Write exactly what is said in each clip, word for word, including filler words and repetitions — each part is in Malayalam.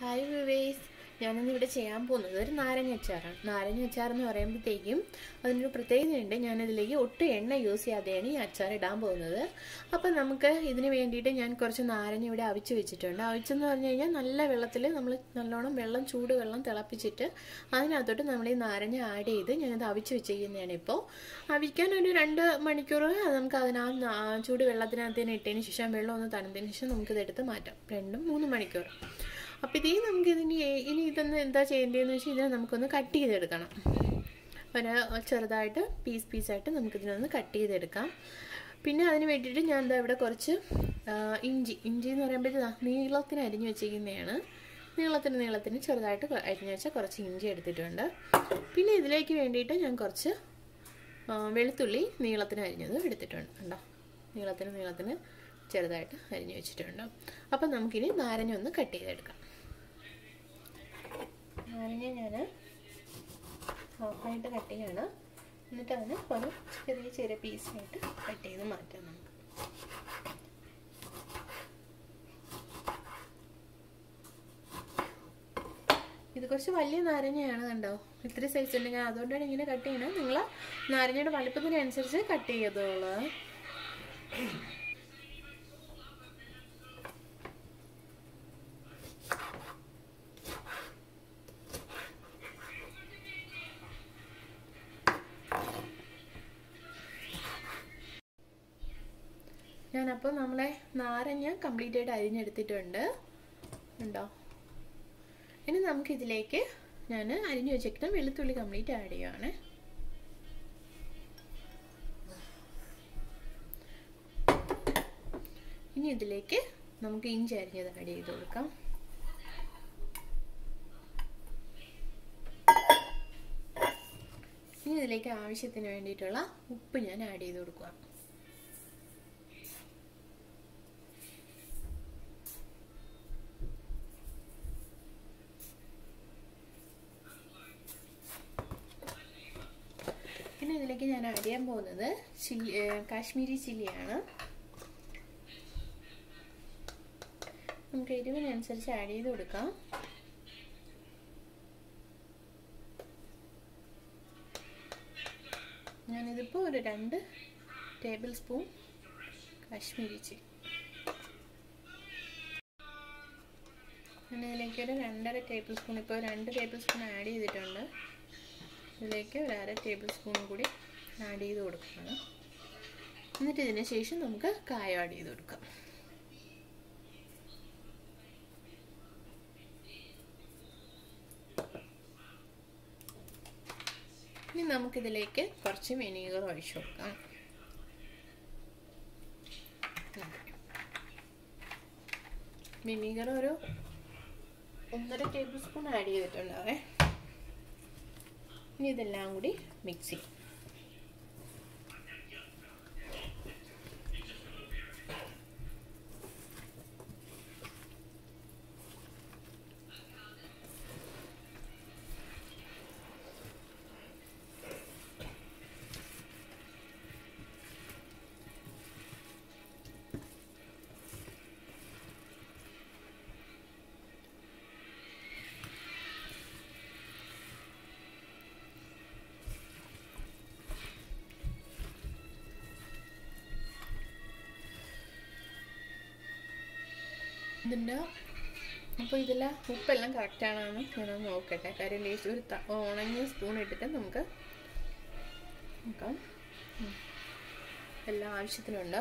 Hi viewers, ഞാനിവിടെ ചെയ്യാൻ പോകുന്നത് ഒരു നാരങ്ങ അച്ചാറാണ്. നാരങ്ങ അച്ചാർ എന്ന് പറയുമ്പോഴത്തേക്കും അതിനൊരു പ്രത്യേകതയുണ്ട്. ഞാനതിലേക്ക് ഒട്ടും എണ്ണ യൂസ് ചെയ്യാതെയാണ് ഈ അച്ചാർ ഇടാൻ പോകുന്നത്. അപ്പോൾ നമുക്ക് ഇതിന് വേണ്ടിയിട്ട് ഞാൻ കുറച്ച് നാരങ്ങ ഇവിടെ അവിച്ച് വെച്ചിട്ടുണ്ട്. അവിച്ചെന്ന് പറഞ്ഞു കഴിഞ്ഞാൽ നല്ല വെള്ളത്തിൽ നമ്മൾ നല്ലോണം വെള്ളം ചൂട് വെള്ളം തിളപ്പിച്ചിട്ട് അതിനകത്തോട്ട് നമ്മൾ ഈ നാരങ്ങ ആഡ് ചെയ്ത് ഞാനത് അവിച്ച് വെച്ചിരിക്കുന്നതാണ്. ഇപ്പോൾ അവിക്കാൻ ഒരു രണ്ട് മണിക്കൂർ നമുക്ക് അതിനകത്ത് ചൂട് വെള്ളത്തിനകത്ത് തന്നെ ഇട്ടതിന് ശേഷം വെള്ളം ഒന്ന് തണുത്തതിന് ശേഷം നമുക്കിതെടുത്ത് മാറ്റാം. രണ്ടും മൂന്ന് മണിക്കൂർ. അപ്പോൾ ഇതേ നമുക്ക് ഇതിന് ഇനി ഇതൊന്ന് എന്താ ചെയ്യേണ്ടതെന്ന് വെച്ചാൽ ഇതിനെ നമുക്കൊന്ന് കട്ട് ചെയ്തെടുക്കണം. ഒരു ചെറുതായിട്ട് പീസ് പീസായിട്ട് നമുക്കിതിനൊന്ന് കട്ട് ചെയ്തെടുക്കാം. പിന്നെ അതിന് വേണ്ടിയിട്ട് ഞാൻ എന്താ ഇവിടെ കുറച്ച് ഇഞ്ചി ഇഞ്ചി എന്ന് പറയുമ്പോഴത്തേക്ക് നീളത്തിന് അരിഞ്ഞു വെച്ചിരിക്കുന്നതാണ്. നീളത്തിന് നീളത്തിന് ചെറുതായിട്ട് അരിഞ്ഞു വെച്ചാൽ കുറച്ച് ഇഞ്ചി എടുത്തിട്ടുണ്ട്. പിന്നെ ഇതിലേക്ക് വേണ്ടിയിട്ട് ഞാൻ കുറച്ച് വെളുത്തുള്ളി നീളത്തിന് അരിഞ്ഞത് എടുത്തിട്ടുണ്ട്. കണ്ടോ, നീളത്തിന് നീളത്തിന് ചെറുതായിട്ട് അരിഞ്ഞു വെച്ചിട്ടുണ്ട്. അപ്പം നമുക്കിനി നാരങ്ങ ഒന്ന് കട്ട് ചെയ്തെടുക്കാം. നാരങ്ങ ഞാൻ ഹാഫായിട്ട് കട്ട് ചെയ്യാണ്. എന്നിട്ട് അതിന് ഒരു ചെറിയ ചെറിയ പീസായിട്ട് കട്ട് ചെയ്ത് മാറ്റാം നമുക്ക്. ഇത് കുറച്ച് വലിയ നാരങ്ങയാണ്, കണ്ടോ, ഇത്ര സൈസ് ഉണ്ട്. ഞാൻ അതുകൊണ്ടാണ് ഇങ്ങനെ കട്ട് ചെയ്യണം. നിങ്ങൾ നാരങ്ങയുടെ വലുപ്പത്തിനനുസരിച്ച് കട്ട് ചെയ്തോളൂ. ഞാനപ്പോൾ നമ്മളെ നാരങ്ങ കംപ്ലീറ്റ് ആയിട്ട് അരിഞ്ഞെടുത്തിട്ടുണ്ട്, ഉണ്ടോ. ഇനി നമുക്കിതിലേക്ക് ഞാൻ അരിഞ്ഞു വെച്ചിട്ട് വെളുത്തുള്ളി കംപ്ലീറ്റ് ആഡ് ചെയ്യുകയാണ്. ഇനി ഇതിലേക്ക് നമുക്ക് ഇഞ്ചി അരിഞ്ഞത് ആഡ് ചെയ്ത് കൊടുക്കാം. ഇനി ഇതിലേക്ക് ആവശ്യത്തിന് വേണ്ടിയിട്ടുള്ള ഉപ്പ് ഞാൻ ആഡ് ചെയ്ത് കൊടുക്കുക. പിന്നെ ഇതിലേക്ക് ഞാൻ ആഡ് ചെയ്യാൻ പോകുന്നത് ചില്ലി കാശ്മീരി ചില്ലിയാണ്. നമുക്ക് എരിവിനനുസരിച്ച് ആഡ് ചെയ്ത് കൊടുക്കാം. ഞാനിതിപ്പോൾ ഒരു രണ്ട് ടേബിൾ സ്പൂൺ കാശ്മീരി ചില്ലി, ഞാൻ ഇതിലേക്ക് ഒരു രണ്ടര ടേബിൾ സ്പൂൺ ഇപ്പോൾ രണ്ട് ടേബിൾ സ്പൂൺ ആഡ് ചെയ്തിട്ടുണ്ട്. ഇതിലേക്ക് ഒരു അര ടേബിൾ സ്പൂൺ കൂടി ആഡ് ചെയ്ത് കൊടുക്കണം. എന്നിട്ട് ഇതിന് ശേഷം നമുക്ക് കായം ആഡ് ചെയ്ത് കൊടുക്കാം. ഇനി നമുക്കിതിലേക്ക് കുറച്ച് വിനീഗർ ഒഴിച്ചു കൊടുക്കാം. വിനീഗർ ഒരു ഒന്നര ടേബിൾ സ്പൂൺ ആഡ് ചെയ്തിട്ടുണ്ടാവേ. ഇനി ഇതെല്ലാം കൂടി മിക്സ് ചെയ്യും. ഇതിൻ്റെ അപ്പോൾ ഇതിൽ ഉപ്പെല്ലാം കറക്റ്റാണെന്ന് ഞാനൊന്ന് നോക്കട്ടെ. കാര്യം ലേശം ഒരു ഉണങ്ങിയ സ്പൂൺ ഇട്ടിട്ട് നമുക്ക് നോക്കാം. എല്ലാം ആവശ്യത്തിനുണ്ട്.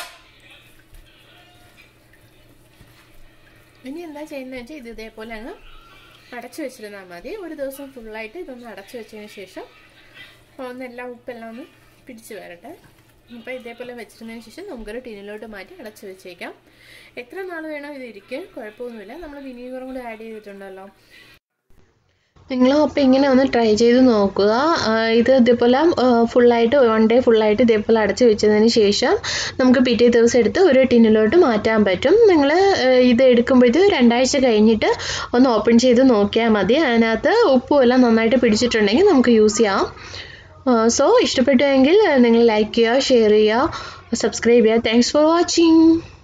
ഇനി എന്താ ചെയ്യുന്നത് വെച്ചാൽ ഇത് ഇതേപോലെ അങ്ങ് അടച്ചു വെച്ചിരുന്നാൽ മതി. ഒരു ദിവസം ഫുള്ളായിട്ട് ഇതൊന്ന് അടച്ചു വെച്ചതിന് ശേഷം ഒന്നെല്ലാം ഉപ്പെല്ലാം ഒന്ന് പിടിച്ച് വരട്ടെ. അപ്പോൾ ഇതേപോലെ വെച്ചിരുന്നതിന് ശേഷം നമുക്കൊരു ടിന്നിലോട്ട് മാറ്റി അടച്ചു വെച്ചേക്കാം. എത്ര നാൾ വേണം ഇതിരിക്കും, കുഴപ്പമൊന്നുമില്ല. നമ്മൾ വിനീഗറും കൂടി ആഡ് ചെയ്തിട്ടുണ്ടല്ലോ. നിങ്ങളും അപ്പോൾ ഇങ്ങനെ ഒന്ന് ട്രൈ ചെയ്ത് നോക്കുക. ഇത് ഇതേപോലെ ഫുള്ളായിട്ട് വൺ ഡേ ഫുള്ളായിട്ട് ഇതേപോലെ അടച്ചു വെച്ചതിന് ശേഷം നമുക്ക് പിറ്റേ ദിവസം എടുത്ത് ഒരു ടിന്നിലോട്ട് മാറ്റാൻ പറ്റും. നിങ്ങൾ ഇത് എടുക്കുമ്പോഴത്തേക്ക് രണ്ടാഴ്ച കഴിഞ്ഞിട്ട് ഒന്ന് ഓപ്പൺ ചെയ്ത് നോക്കിയാൽ മതി. അതിനകത്ത് ഉപ്പും എല്ലാം നന്നായിട്ട് പിടിച്ചിട്ടുണ്ടെങ്കിൽ നമുക്ക് യൂസ് ചെയ്യാം. സോ ഇഷ്ടപ്പെട്ടുവെങ്കിൽ നിങ്ങൾ ലൈക്ക് ചെയ്യുക, ഷെയർ ചെയ്യുക, സബ്സ്ക്രൈബ് ചെയ്യുക. Thanks for watching.